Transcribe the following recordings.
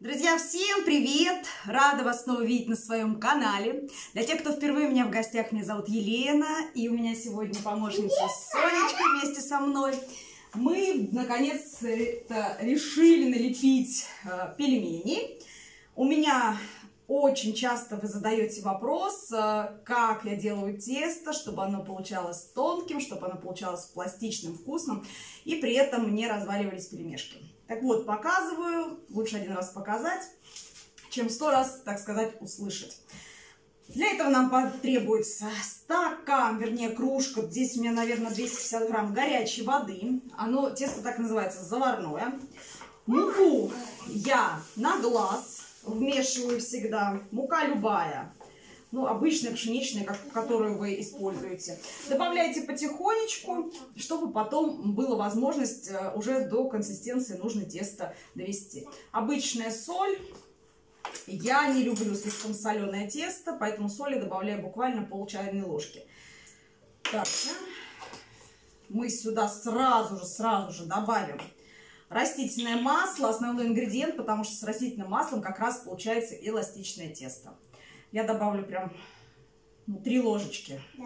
Друзья, всем привет! Рада вас снова видеть на своем канале. Для тех, кто впервые у меня в гостях, меня зовут Елена, и у меня сегодня помощница Сонечка вместе со мной. Мы, наконец, решили налепить пельмени. У меня очень часто вы задаете вопрос, как я делаю тесто, чтобы оно получалось тонким, чтобы оно получалось пластичным, вкусным, и при этом не разваливались пельмешки. Так вот, показываю, лучше один раз показать, чем 100 раз, так сказать, услышать. Для этого нам потребуется стакан, вернее кружка, здесь у меня, наверное, 250 грамм горячей воды. Оно, тесто так называется, заварное. Муку я на глаз вмешиваю всегда, мука любая. Ну, обычная пшеничная, которую вы используете. Добавляйте потихонечку, чтобы потом была возможность уже до консистенции нужно тесто довести. Обычная соль. Я не люблю слишком соленое тесто, поэтому соли добавляю буквально пол чайной ложки. Так, мы сюда сразу же добавим растительное масло, основной ингредиент, потому что с растительным маслом как раз получается эластичное тесто. Я добавлю прям 3 ложечки. Да.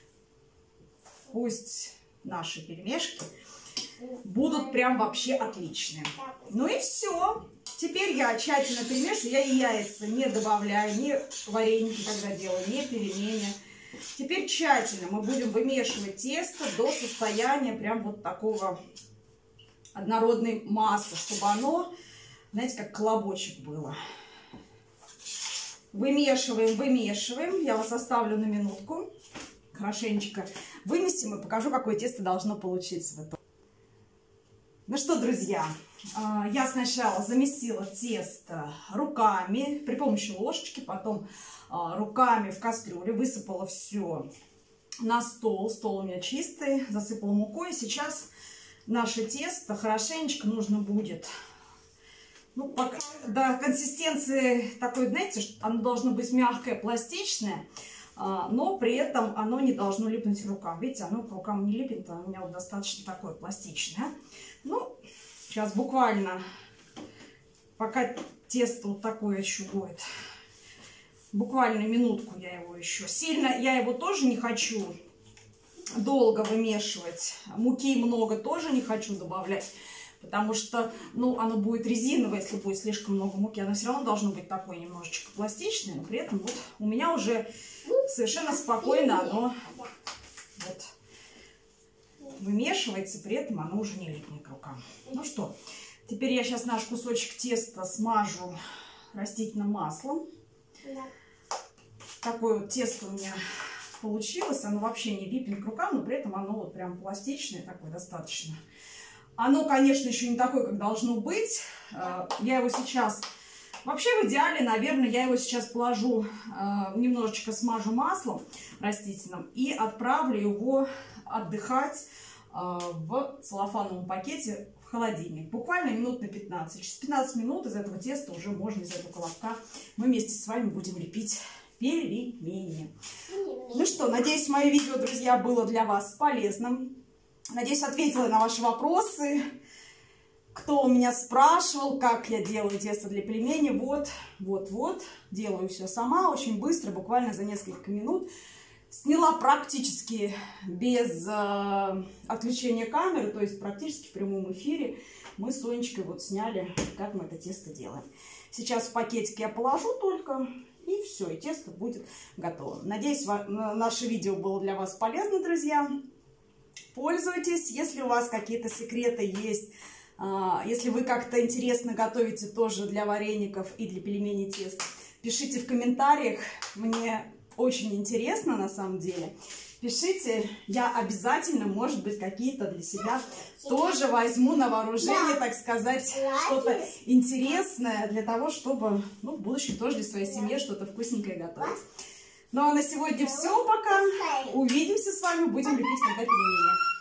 Пусть наши пельмешки будут прям вообще отличные. Ну и все. Теперь я тщательно перемешиваю. Я и яйца не добавляю, ни вареники, когда делаю, ни пельмени. Теперь тщательно мы будем вымешивать тесто до состояния прям вот такого однородной массы, чтобы оно, знаете, как колобочек было. Вымешиваем. Я вас оставлю на минутку. Хорошенечко вымесим и покажу, какое тесто должно получиться. Ну что, друзья, я сначала замесила тесто руками при помощи ложечки, потом руками в кастрюле высыпала все на стол. Стол у меня чистый, засыпала мукой. Сейчас наше тесто хорошенечко нужно будет... Ну, до консистенции такой, знаете, оно должно быть мягкое, пластичное, но при этом оно не должно липнуть к рукам. Видите, оно к рукам не липнет, у меня вот достаточно такое пластичное. Ну, сейчас буквально, пока тесто вот такое еще будет, буквально минутку я его еще. Сильно я его тоже не хочу долго вымешивать, муки много тоже не хочу добавлять. Потому что, ну, оно будет резиновое, если будет слишком много муки. Оно все равно должно быть такое немножечко пластичное. Но при этом вот у меня уже совершенно спокойно оно вот вымешивается. При этом оно уже не липнет к рукам. Ну что, теперь я сейчас наш кусочек теста смажу растительным маслом. Такое вот тесто у меня получилось. Оно вообще не липнет к рукам, но при этом оно вот прям пластичное такое достаточно. Оно, конечно, еще не такое, как должно быть. Я его сейчас... Вообще, в идеале, наверное, я его сейчас положу, немножечко смажу маслом растительным и отправлю его отдыхать в целлофановом пакете в холодильник. Буквально минут на 15. Через 15 минут из этого теста уже можно, из этого колобка, мы вместе с вами будем лепить пельмени. Ну что, надеюсь, мое видео, друзья, было для вас полезным. Надеюсь, ответила на ваши вопросы. Кто у меня спрашивал, как я делаю тесто для пельменей. Вот. Делаю все сама, очень быстро, буквально за несколько минут. Сняла практически без отключения камеры, то есть практически в прямом эфире. Мы с Сонечкой вот сняли, как мы это тесто делаем. Сейчас в пакетик я положу только, и все, и тесто будет готово. Надеюсь, наше видео было для вас полезно, друзья. Пользуйтесь, если у вас какие-то секреты есть, если вы как-то интересно готовите тоже для вареников и для пельменей тесто, пишите в комментариях, мне очень интересно на самом деле. Пишите, я обязательно, может быть, какие-то для себя тоже возьму на вооружение, так сказать, что-то интересное для того, чтобы, ну, в будущем тоже для своей семьи что-то вкусненькое готовить. Ну а на сегодня все, пока. Увидимся с вами, будем лепить когда пельмени.